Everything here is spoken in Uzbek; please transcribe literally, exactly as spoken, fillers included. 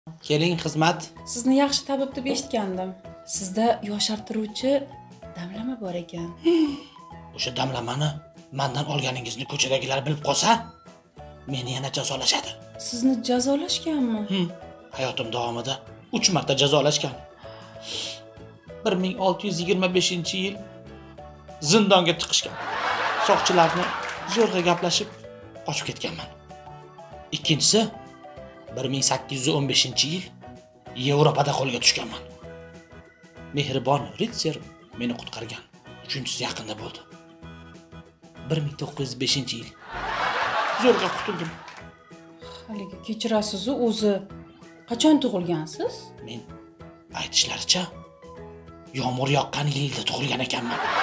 Keling, xizmat. Sizni yaxshi tabib deb eshitgandim. Sizda yoshartiruvchi damlama bor ekan. O'sha damlamani mendan olganingizni ko'chadagilar bilib qolsa, meni yana jazolashadi. Sizni jazolashganmi? Hm, hayotim davomida uch marta jazolashgan. bir ming olti yuz yigirma beshinchi yil zindonga tiqishgan. Soqchilarni zo'rg'a gaplashib qochib ketganman. Ikkinchisi bir ming sakkiz yuz o'n beshinchi yil Yevropada qo'lga tushganman. Mehribon ritser meni qutqargan. Uchinchisi yaqinda bo'ldi. bir ming to'qqiz yuz beshinchi yil zo'rg'a qutuldim. Haligi kechirasiz o'zi. Qachon tug'ilgansiz? Men aytishlaricha yomg'ir yoqqan yilda tug'ilgan ekanman.